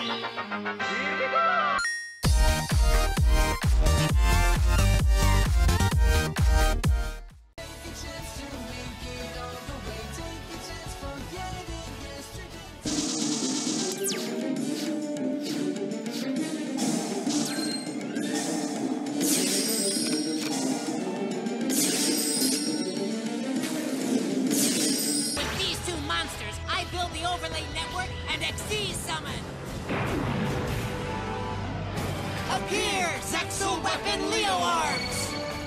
Appear, Zexal Weapon Leo Arms!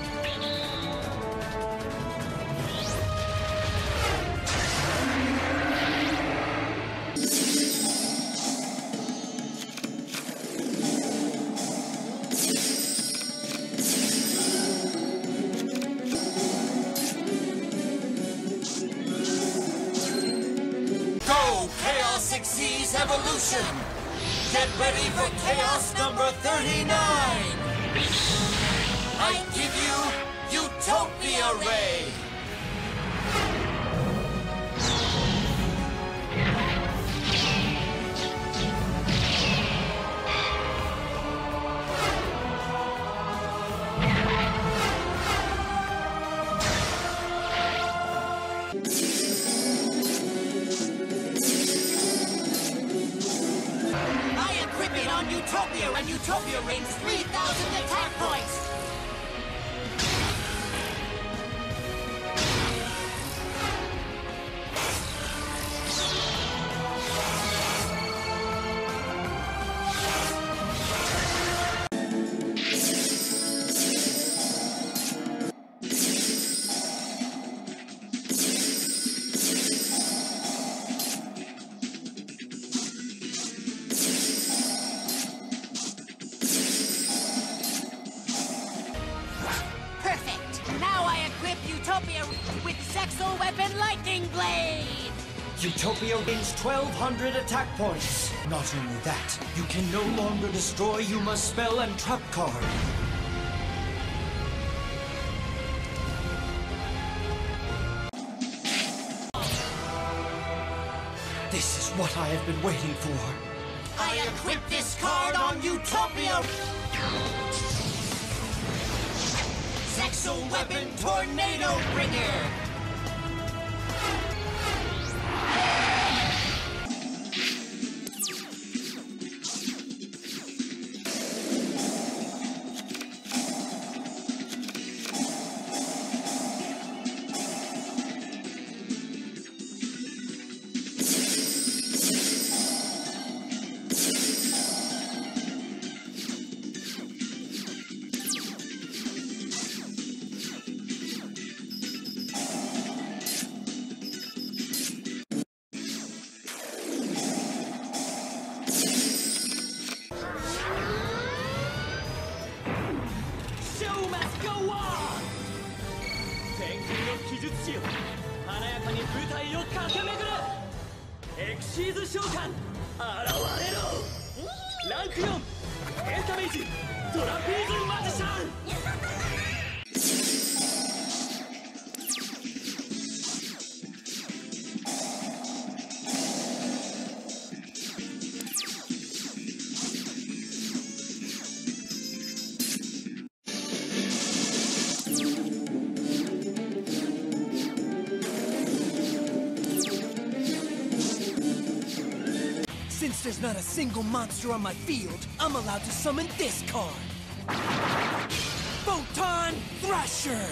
Go, Chaos Xyz Evolution! Get ready for Chaos number 39! I give you Utopia Ray! Utopia and Utopia rings 3,000 attack points! Utopia with Zexal Weapon Lightning Blade! Utopia gains 1,200 attack points. Not only that, you can no longer destroy Yuma's spell and trap card. This is what I have been waiting for. I equip this card on Utopia! Zexal Weapon Tornado Bringer! Xyz召喚現れろランク4エータメージトラピーズマジシャン Since there's not a single monster on my field, I'm allowed to summon this card. Photon Thrasher!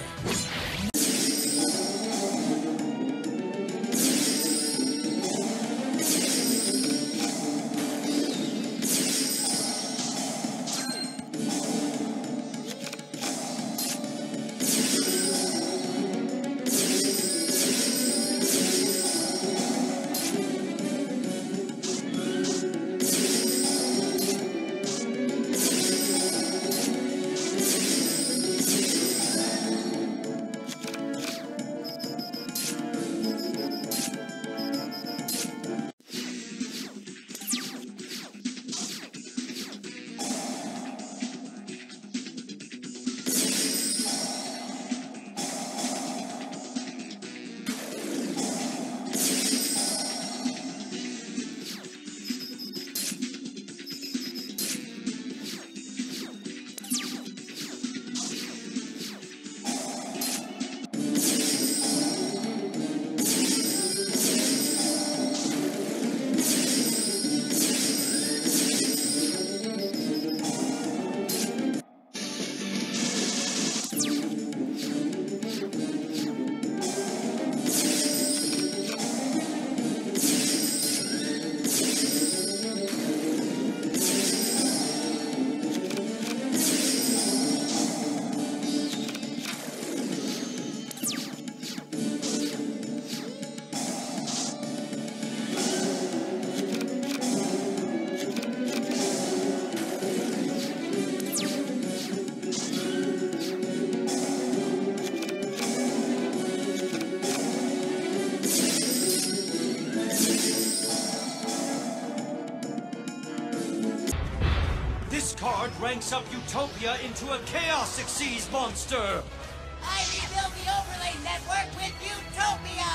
card ranks up Utopia into a Chaos Xyz monster! I rebuilt the overlay network with Utopia!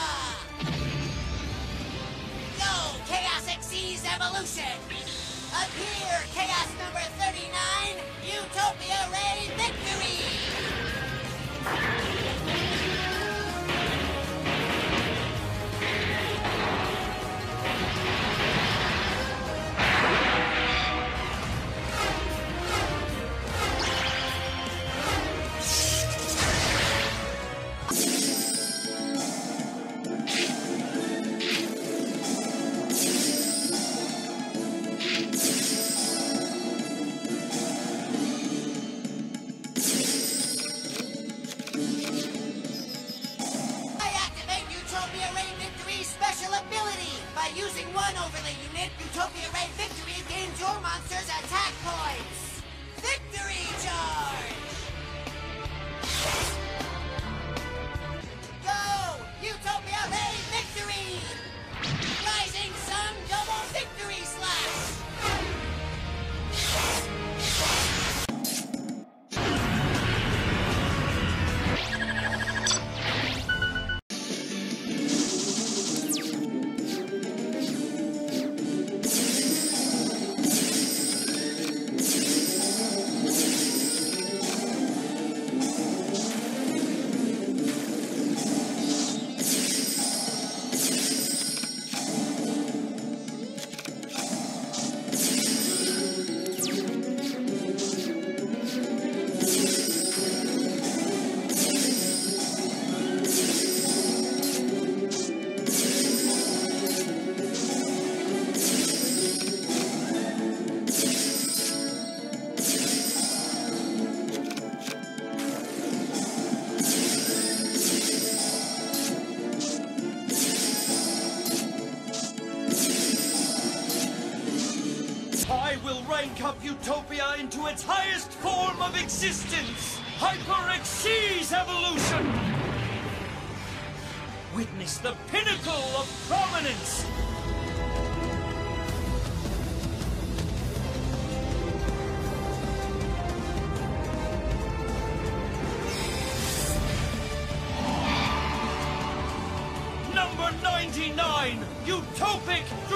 Go, Chaos Xyz Evolution! Appear, Chaos number 39, Utopia Ray Victory! Using one overlay unit, Utopia Ray Victory gains your monster's attack points! Victory Charge! Go! Utopia Ray Victory! Rising Sun Double Victory Slash! I will rank up Utopia into its highest form of existence! Hyper Xyz Evolution! Witness the pinnacle of prominence! Number 99, Utopic